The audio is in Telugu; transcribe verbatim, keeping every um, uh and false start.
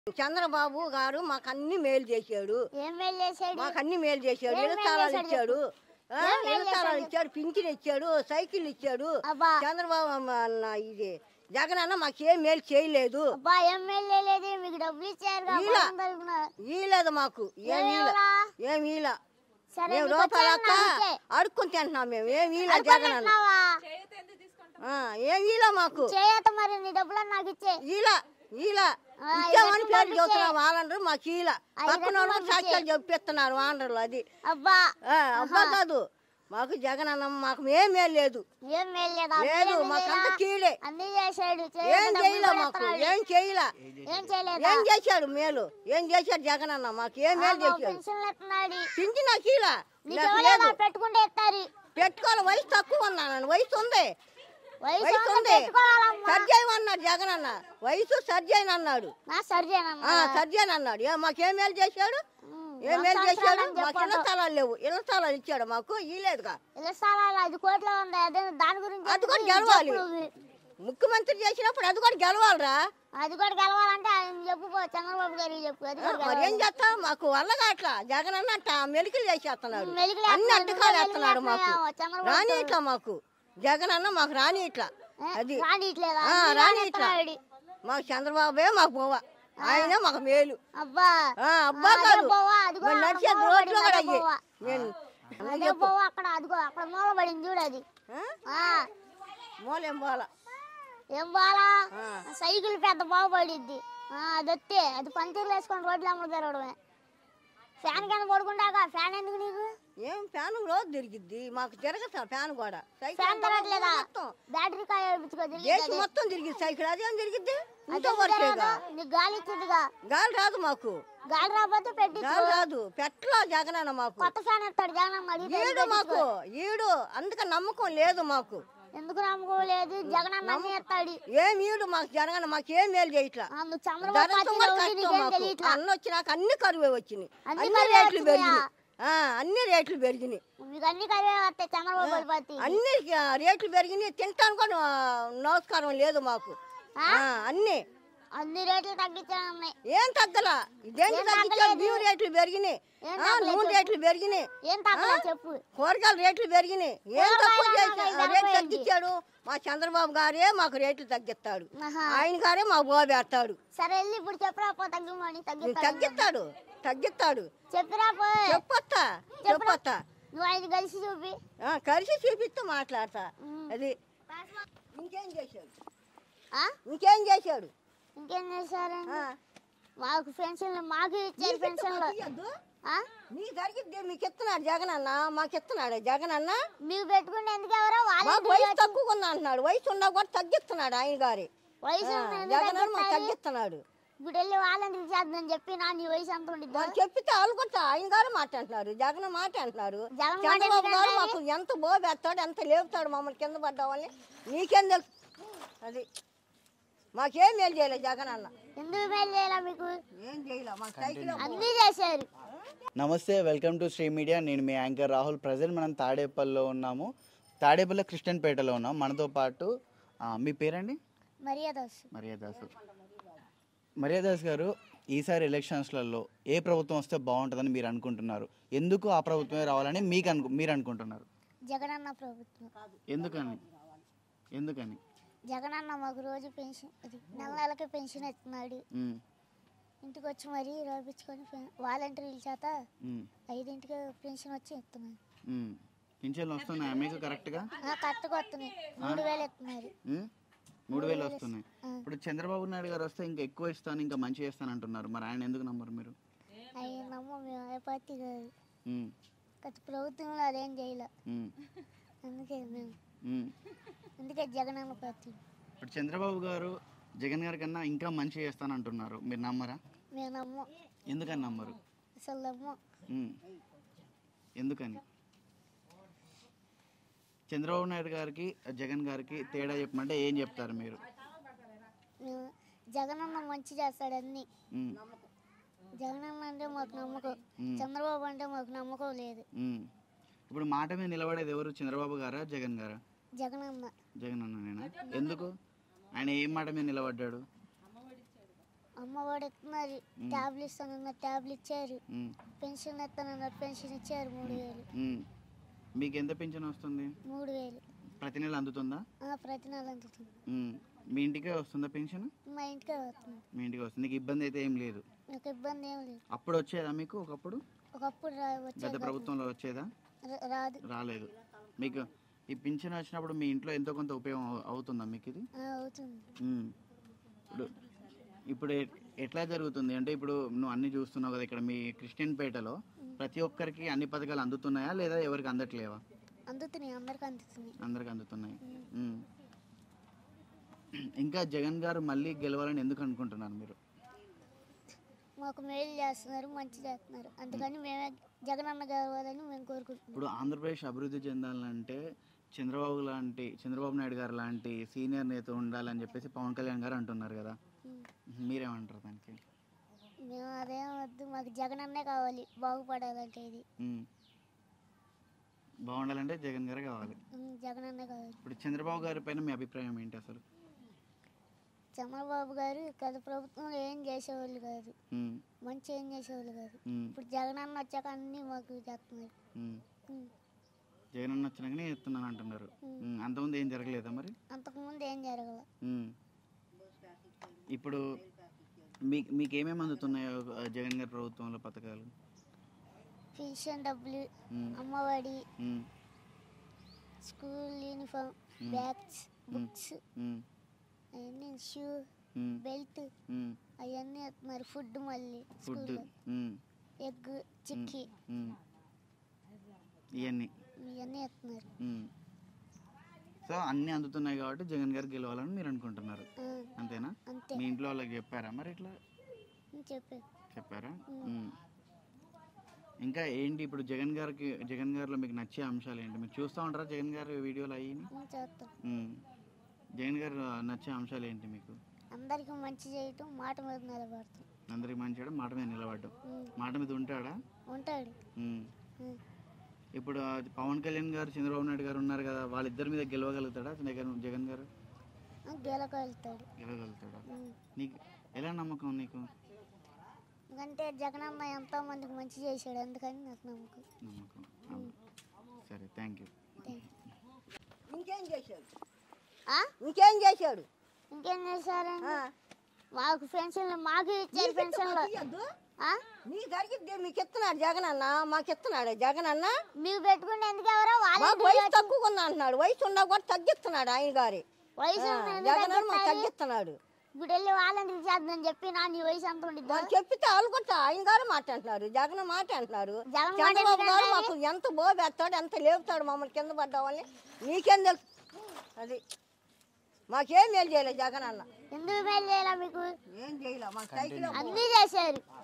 చంద్రబాబు గారు మాకు అన్ని మేలు చేశాడు. ఏం మేలు చేశాడు? మాకు అన్ని మేలు చేశాడు. ఇళ్ళ స్థలాలు ఇచ్చాడు, ఇళ్ళ స్థలాలు ఇచ్చాడు, పింఛన్ ఇచ్చాడు, సైకిల్ ఇచ్చాడు. చంద్రబాబు అన్న ఇది జగన్ అన్న మాకు ఏం మేలు చేయలేదు. ఈలేదు మాకు ఏం ఏం ఈల మేము రూపాయలక్క అడుక్కుని తింటున్నాం. మేము ఏం ఈల జగన్ అన్న ఏం ఈల మాకు ఈల ఈల ఇచ్చామని పేరు చెబుతున్నాం. వాలండ్రు మాకు ఈల పక్కన వాళ్ళు సాక్ష్యాలు చెప్పిస్తున్నారు వాలండ్రులు. అది అబ్బా అబ్బా కాదు మాకు జగన్ అన్న మాకు ఏం మేలు లేదు లేదు మాకంత కీడే. ఏం చేయలే మాకు ఏం చేయలే ఏం చేశాడు మేలు ఏం చేశాడు జగన్ అన్న మాకు ఏం మేలు చేశాడు. పింఛన్ నాకు ఇలా పెట్టుకోవాలి. వయసు తక్కువ ఉన్నాను వయసు ఉంది వయసు ఉంది సర్జైన్ అన్నాడు జగన్ అన్న. వయసు సర్జైన్ అన్నాడు సర్జైన్ అన్నాడు. మాకేం మేలు చేశాడు ఏం మేలు చేశాడు. మాకు ఇళ్ళ స్థలాలు లేవు. ఇళ్ళ స్థలాలు ఇచ్చాడు మాకు ఇలేదుగా. అది కూడా గెలవాలి. ముఖ్యమంత్రి చేసినప్పుడు అది కూడా గెలవాలరా. అది కూడా గెలవాలంటే ఆయన చెప్పు చంద్రబాబు గారు చెప్పు. మరి ఏం చేస్తాం మాకు వల్ల అట్లా జగన్ అన్న అట్ట మెలికలు చేసేస్తున్నాడు. అన్ని అడ్డకాలు వేస్తున్నాడు మాకు రాని ఇట్లా మాకు జగన్ అన్న మాకు రాని ఇట్లా. అది రాని ఇట్లా మాకు చంద్రబాబే మాకు పోవా ఆయన మాకు మేలు. అబ్బా అబ్బా కాదు నడిచే రోడ్లు కూడా అక్కడ అదిగో అక్కడ మూల పడింది చూడు. అది మూల ఏం పోవాలా ఏం పోవాలా సైకిల్ పెద్ద బాగుపడిద్ది. అది వస్తే అది పంచర్లు వేసుకొని రోడ్లు అమ్ముడు తిరగడమే. ఫ్యాన్ కింద పడుకుంటాక ఫ్యాన్ ఎందుకు నీకు? ఏం ఫ్యాన్ రోజు తిరిగిద్ది మాకు తిరగతా ఫ్యాన్ కూడా. ఫ్యాన్ తిరగట్లేదా? బ్యాటరీ కాయ దేశం మొత్తం తిరిగిద్ది సైకిల్. అదేం తిరిగిద్ది గాలి ఇచ్చిందిగా. గాలి రాదు మాకు. గాలి రాకపోతే పెట్టి గాలి రాదు పెట్లా జగన్ అన్న మాకు. కొత్త ఫ్యాన్ ఇస్తాడు జగన్ ఈడు మాకు ఈడు అందుకని నమ్మకం లేదు మాకు. ఎందుకు నమ్మకం లేదు? జగన్ అన్న ఇస్తాడు. ఏం ఈడు మాకు జగన్ అన్న మాకు ఏం మేలు చేయట్లా. అన్న వచ్చినాక అన్ని కరువే వచ్చినాయి. అన్ని రేట్లు పెరిగినాయి. అన్ని రేట్లు పెరిగినాయి. అన్ని రేట్లు పెరిగినాయి. తింటాను కూడా నమస్కారం లేదు మాకు. అన్ని అన్ని రేట్లు తగ్గించాయి. ఏం తగ్గలా దేనికి తగ్గించాడు? బియ్యం రేట్లు పెరిగినాయి, నూనె రేట్లు పెరిగినాయి, చెప్పు కూరగాయల రేట్లు పెరిగినాయి. ఏం తక్కువ రేట్లు తగ్గించాడు? మా చంద్రబాబు గారే మాకు రేట్లు తగ్గిస్తాడు. ఆయన గారే మాకు పోబెడతాడు. సరే ఇప్పుడు చెప్పరా తగ్గిమని తగ్గిస్తాడు తగ్గిస్తాడు చెప్పరా చెప్పొస్తా చెప్పొస్తా. నువ్వు ఆయన కలిసి చూపి కలిసి చూపిస్తూ మాట్లాడతా. అది ఇంకేం చేశాడు ఇంకేం చేశాడు ఇంకేం చేశారండి? మాకు పెన్షన్ మాకు ఇచ్చారు. పెన్షన్లు నీ జరిగిద్ది మీకు ఇస్తున్నాడు జగన్ అన్న. మాకు ఇస్తున్నాడు జగన్ అన్న. మీకు పెట్టుకుంటే ఎందుకు ఎవరో మాకు వయసు తక్కువ ఉంది అంటున్నాడు. వయసు ఉన్నా కూడా తగ్గిస్తున్నాడు ఆయన గారి. వయసు జగన్ అన్న మాకు తగ్గిస్తున్నాడు. ఇప్పుడు వెళ్ళి వాళ్ళని చేద్దాం చెప్పి నా నీ వయసు ఎంత ఉండిద్దా చెప్పితే వాళ్ళు కూడా ఆయన గారు మాట అంటున్నారు. జగన్ మాట అంటున్నారు. చంద్రబాబు గారు మాకు ఎంత బోబెత్తాడు ఎంత లేపుతాడు మమ్మల్ని కింద పడ్డామని నీకేం తెలుసు. అది మాకేం మేలు చేయలేదు జగన్ అన్న. ఎందుకు మేలు చేయాలా? మీకు ఏం చేయలే మాకు సైకిల్ అన్నీ చేశారు. నమస్తే, వెల్కమ్ టు శ్రీ మీడియా. నేను మీ యాంకర్ రాహుల్. ప్రజెంట్ మనం తాడేపల్లిలో ఉన్నాము. తాడేపల్లి క్రిస్టియన్పేటలో ఉన్నాం. మనతో పాటు మీ పేరండి? మరియాదాస్. మరియాదాస్ మరియాదాస్ గారు, ఈసారి ఎలక్షన్స్లలో ఏ ప్రభుత్వం వస్తే బాగుంటుందని మీరు అనుకుంటున్నారు? ఎందుకు ఆ ప్రభుత్వమే రావాలని మీకు అను మీరు అనుకుంటున్నారు? జగన్ అన్న ప్రభుత్వం. ఎందుకని ఎందుకని జగన్ అన్న మాకు రోజు పెన్షన్ నెల నెలకి పెన్షన్ ఇస్తున్నాడు. ఇంటికి వచ్చి మరీ రాపించుకొని వాలంటీర్ల చేత ఐదింటికి పెన్షన్ వచ్చి ఇస్తున్నాడు. పింఛన్లు వస్తున్నాయా మీకు? కరెక్ట్గా కరెక్ట్గా వస్తున్నాయి. మూడు వేలు ఇస్తున్నారు. మూడు వేలు వస్తున్నాయి. ఇప్పుడు చంద్రబాబు నాయుడు గారు వస్తే ఇంకా ఎక్కువ ఇస్తాను ఇంకా మంచిగా ఇస్తాను అంటున్నారు. మరి ఆయన ఎందుకు నమ్మరు మీరు? ఆయన నమ్మ మేము ఏ పార్టీ కాదు. గత ప్రభుత్వంలో అదేం చేయలే. అందుకే మేము అందుకే జగన్ అన్న పార్టీ. ఇప్పుడు చంద్రబాబు గారు జగన్ గారి కన్నా ఇంకా మంచి చేస్తాను అంటున్నారు. మీరు నమ్మరా? మేము నమ్మం. ఎందుకని నమ్మరు? అసలు నమ్మం. ఎందుకని? చంద్రబాబు నాయుడు గారికి జగన్ గారికి తేడా చెప్పమంటే ఏం చెప్తారు మీరు? జగన్ అన్న మంచి చేస్తాడు అన్ని. జగన్ అన్న అంటే మాకు నమ్మకం. చంద్రబాబు అంటే మాకు నమ్మకం లేదు. ఇప్పుడు మాట మీద నిలబడేది ఎవరు? చంద్రబాబు గారా జగన్ గారా? జగన్ అన్న. జగన్ అన్ననేనా? ఎందుకు? ఆయన ఏం మాట మీద నిలబడ్డాడు? అమ్మఒడి ఇస్తున్నారు, ట్యాబ్లు ఇస్తానన్నారు, ట్యాబ్లు ఇచ్చారు, పెన్షన్ ఇస్తానన్నారు, పెన్షన్ ఇచ్చారు మూడు వేలు. మీకు ఎంత పెన్షన్ వస్తుంది? మూడు వేలు ప్రతి నెల అందుతుందా? ప్రతి నెల అందుతుంది. మీ ఇంటికే వస్తుందా పెన్షన్? మా ఇంటికే వస్తుంది. మీ ఇంటికి వస్తుంది. నీకు ఇబ్బంది అయితే ఏం లేదు? నాకు ఇబ్బంది ఏం లేదు. అప్పుడు వచ్చేదా మీకు? ఒకప్పుడు ఒకప్పుడు గత ప్రభుత్వంలో వచ్చేదా? రాదు, రాలేదు. మీకు ఈ పింఛన్ వచ్చినప్పుడు మీ ఇంట్లో ఎంతో కొంత ఉపయోగం అవుతుందా మీకు ఇది? అవుతుంది. ఇప్పుడు ఇప్పుడు ఎట్లా జరుగుతుంది అంటే ఇప్పుడు నువ్వు అన్ని చూస్తున్నావు కదా, ఇక్కడ మీ క్రిస్టియన్ పేటలో ప్రతి ఒక్కరికి అన్ని పథకాలు అందుతున్నాయా లేదా ఎవరికి అందట్లేవా? అందుతున్నాయి, అందరికి అందుతున్నాయి. అందరికి అందుతున్నాయి. ఇంకా జగన్ గారు మళ్ళీ గెలవాలని ఎందుకు అనుకుంటున్నారు మీరు? మాకు మేలు చేస్తున్నారు, మంచి చేస్తున్నారు, అందుకని మేమే జగన్ అన్న గెలవాలని మేము కోరుకుంటున్నాం. ఇప్పుడు ఆంధ్రప్రదేశ్ అభివృద్ధి చెందాలంటే చంద్రబాబు లాంటి చంద్రబాబు నాయుడు గారు లాంటి సీనియర్ నేత ఉండాలని చెప్పేసి పవన్ కళ్యాణ్ గారు అంటున్నారు కదా, మీరేమంటారు దానికి? మేము అదేం వద్దు, మాకు జగన్ అన్నే కావాలి బాగుపడాలంటే. ఇది బాగుండాలంటే జగన్ గారు కావాలి, జగన్ అన్నే కావాలి. ఇప్పుడు చంద్రబాబు గారి పైన మీ అభిప్రాయం ఏంటి అసలు? చంద్రబాబు గారు గత ప్రభుత్వంలో ఏం చేసేవాళ్ళు కాదు, మంచి ఏం చేసేవాళ్ళు కాదు. ఇప్పుడు జగన్ అన్న వచ్చాక అన్ని మాకు చేస్తున్నారు. జగన్ అన్న వచ్చినాకనే చేస్తున్నాను అంటున్నారు. అంతకుముందు ఏం జరగలేదా మరి? అంతకుముందు ఏం జరగల. ఇప్పుడు మీకు మీకు ఏమేమి అందుతున్నాయో జగన్ గారి ప్రభుత్వంలో పథకాలు? పెన్షన్ డబ్బులు, Amma Odi, school uniform, bags, books, అవన్నీ, షూ, బెల్ట్, అవన్నీ మరి ఫుడ్, మళ్ళీ ఫుడ్, ఎగ్, చిక్కీ, ఇవన్నీ ఇవన్నీ ఇస్తున్నారు. సో అన్నీ అందుతున్నాయి కాబట్టి జగన్ గారు గెలవాలని మీరు అనుకుంటున్నారు, అంతేనా? అంతే. మీ ఇంట్లో వాళ్ళకి చెప్పారా మరి ఇట్లా? చెప్పారు. చెప్పారా? ఇంకా ఏంటి ఇప్పుడు జగన్ గారికి జగన్ గారిలో మీకు నచ్చే అంశాలు ఏంటి? మీరు చూస్తూ ఉంటారా జగన్ గారి వీడియోలు అయ్యి? జగన్ గారు నచ్చే అంశాలు ఏంటి మీకు? అందరికి మంచి చేయటం, మాట మీద నిలబడతాం. అందరికి మంచి చేయడం, మాట మీద నిలబడటం. మాట మీద ఉంటాడా? ఉంటాడు. ఇప్పుడు పవన్ కళ్యాణ్ గారు చంద్రబాబు నాయుడు గారు ఉన్నారు కదా, వాళ్ళిద్దరి మీద గెలవగలుగుతాడా జగన్ గారు? గెలవగలుగుతాడు. గెలవగలుగుతాడా? నీకు ఎలా నమ్మకం నీకు? ఎందుకంటే జగన్ అన్న ఎంతో మందికి మంచి చేశాడు, అందుకని నాకు నమ్మకం. నమ్మకం. సరే, థ్యాంక్ యూ. ఇంకేం చేశాడు? ఇంకేం చేశాడు? ఇంకేం చేశారు? మాకు పెన్షన్లు మాకు ఇచ్చారు. పెన్షన్లు మీకు అడిగితే మీకు ఇస్తున్నాడు జగన్ అన్న, మాకు ఇస్తున్నాడు జగన్ అన్న. మీకు పెట్టుకుంటే ఎందుకు ఎవరో వయసు తక్కువ ఉందా అంటున్నాడు, వయసు ఉన్నా కూడా తగ్గిస్తున్నాడు ఆయన గారి వయసు. జగన్ అన్న మాకు తగ్గిస్తున్నాడు. ఇప్పుడు వెళ్ళి వాళ్ళని చేద్దని చెప్పి నా నీ వయసు ఎంత ఉండిద్దా చెప్పితే వాళ్ళు కూడా ఆయన గారు మాట అంటున్నారు, జగన్ మాట అంటున్నారు. చంద్రబాబు గారు మాకు ఎంత బోబెత్తాడు, ఎంత లేపుతాడు మమ్మల్ని కింద పడ్డామని నీకేం తెలుసు? అది మాకేం మేలు చేయలేదు జగన్ అన్న. ఎందుకు మేలు చేయాల? మీకు ఏం చేయలే, మాకు సైకిల్ అన్నీ చేశారు.